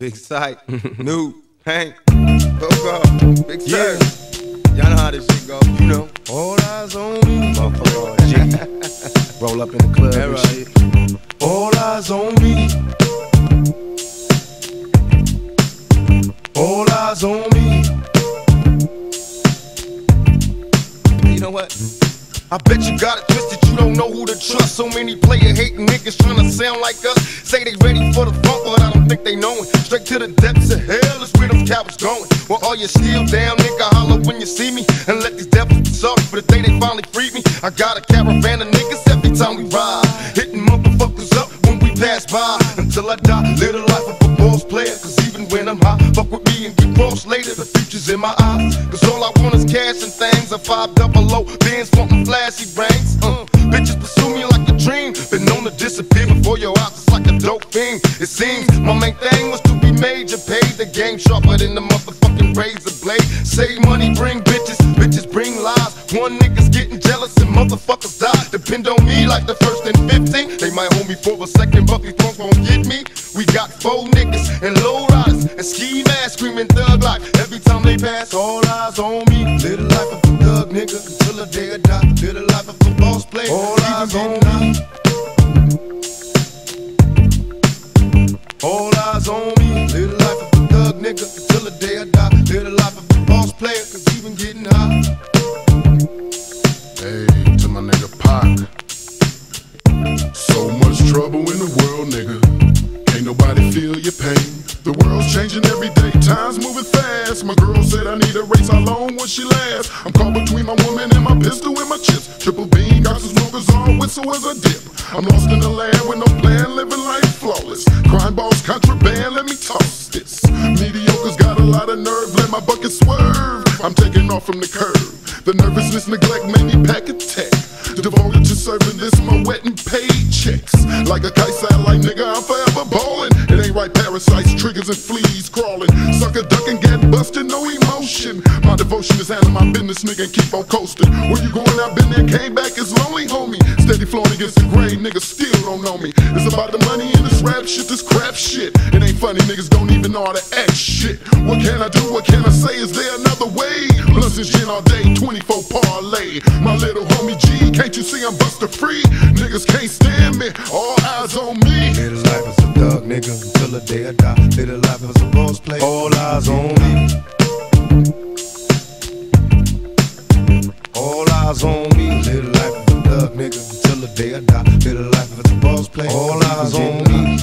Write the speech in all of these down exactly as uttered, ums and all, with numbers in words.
Big Sight, New, Hank, Coco, Big Sight. Y'all know how this shit go, you know. All eyes on me, motherfucker. G. Roll up in the club and right. shit. All eyes on me. All eyes on me. You know what? I bet you got it twisted, you don't know who to trust. So many player hating niggas trying to sound like us. Say they ready for the funk, but I don't think they know it. Straight to the depths of hell is where them cowards going. Well, all you still down, nigga, holler when you see me. And let these devils be sorry for the day they finally freed me. I got a caravan of niggas every time we ride, hitting motherfuckers up when we pass by. Until I die, live the life of a boss player. Cause even when I'm high, fuck with me and get crossed later. The future's in my eyes. Cause all I want is cash and things. A five double O, Benz wanting flashy brains. Uh, bitches pursue me like a dream. Been known to disappear before your eyes, it's like a dope fiend. It seems my main thing was to be major. Paid the game sharper than the motherfucking razor blade. Save money, bring bitches, bitches bring lies. One nigga's getting jealous and motherfuckers die. Depend on me like the first and fifteen. They might hold me for a second, but these punks won't get me. We got four niggas and low riders and ski masks screaming thug life. Every time they pass, all eyes on me. Live the life of a thug nigga until the day I die. Live the life of a boss player. All eyes on me. All eyes on me. Live the life of a thug nigga until the day I die. Live the life of a boss player, cause even getting high. Hey, to my nigga Pac. So much trouble in the world, nigga. Can't nobody feel your pain. The world's changing every day, time's moving fast. My girl said I need a race, how long will she last? I'm caught between my woman and my pistol and my chips. Triple beam, got some smokers on, whistle as a dip. I'm lost in the land with no plan, living life flawless. Crime balls, contraband, let me toss this. Mediocre's got a lot of nerve, let my bucket swerve. I'm taking off from the curb. The nervousness, neglect made me pack a tech. Devoted to serving this, my wet and paid checks. Like a kite satellite, nigga, I'm forever ballin'. It ain't right, parasites, triggers and fleas crawling. Sucker ducking, get busted, no emotion. My devotion is handling my business, nigga, and keep on coasting. Where you going, I've been there, came back, it's lonely, homie. Steady flowing against the grain, niggas still don't know me. It's about the money and this rap shit, this crap shit. It ain't funny, niggas don't even know how to act shit. What can I do, what can I say, is there another way? Blunts and gin all day, twenty-four parlay. My little homie G, can't you see I'm buster free? Niggas can't stand me, all eyes on me. Live the life as a thug nigga until the day I die. Live the life as a boss player. All eyes on me. All eyes on me. Live the life as a thug nigga until the day I die. Live the life as a boss player. All eyes on me.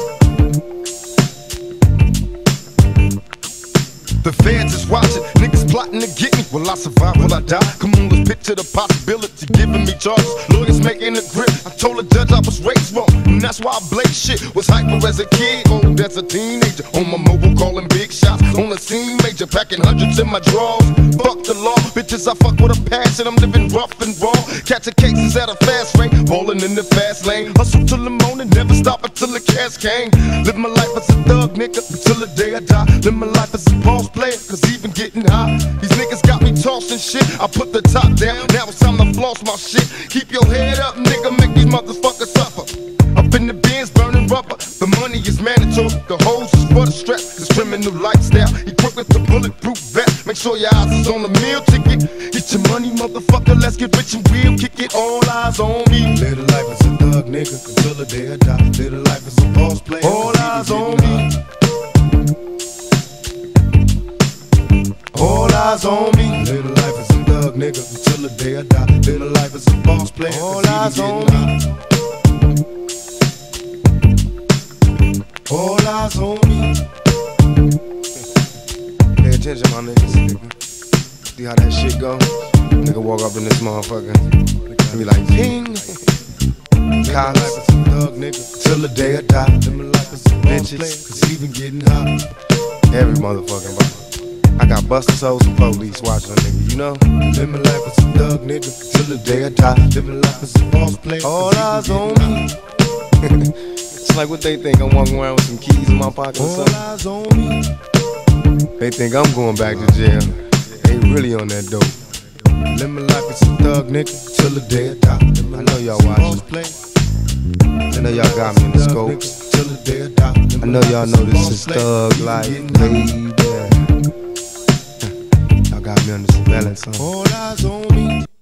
The feds is watching, niggas plotting to get me. Will I survive, will I die? Come on, let's picture the possibility, giving me charges. Lawyers making a grip, I told the judge I was raised wrong, and that's why I blaze shit. Was hyper as a kid, old as a teenager. On my mobile calling big shots, on the scene major. Packing hundreds in my drawers, fuck the law. Bitches, I fuck with a passion, I'm living rough and raw. Catching cases at a fast rate, ballin' in the fast lane. Hustle till the morning, never stop until the cash came. Live my life as a thug nigga until the day I die. Live my life as a boss player, cause even getting high. These niggas got me tossing shit. I put the top down, now it's time to floss my shit. Keep your head up, nigga, make these motherfuckers suffer. Up in the bins, burning rubber. The money is mandatory, the hose is for the strap. This criminal lifestyle, equipped with the bulletproof vest. Make sure your eyes is on the meal ticket. Get your money, motherfucker, let's get rich and real. Kick it, all eyes on me. Live the life as a thug nigga until the day I die. Live the life as a boss player. All eyes on me. All eyes on me. Live the life as a thug nigga until the day I die. Live the life as a boss player. All eyes on me. All eyes on me. Pay attention, my niggas. Nigga. See how that shit go? Nigga walk up in this motherfucker and be like, ping. Live life as a thug nigga till the day I die. Live my life as a bitches, cause even getting hot. Every motherfucking body. I got busters, hoes, and police watching a nigga, you know? Live my life as a thug nigga till the day I die. Live my life as a boss player. All eyes on me. It's like what they think, I'm walking around with some keys in my pocket or something. All eyes on me. They think I'm going back to jail. They really on that dope. Live my life as a thug nigga till the day I die. I know y'all watching. I know y'all got me in the scope. I know y'all know this is Thug Life, baby. Y'all got me on the surveillance. All eyes on me.